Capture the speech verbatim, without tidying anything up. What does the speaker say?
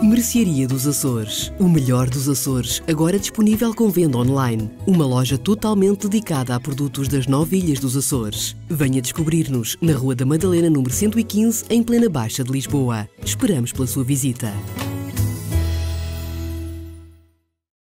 Mercearia dos Açores. O melhor dos Açores, agora disponível com venda online. Uma loja totalmente dedicada a produtos das nove ilhas dos Açores. Venha descobrir-nos na Rua da Madalena, número cento e quinze, em plena Baixa de Lisboa. Esperamos pela sua visita.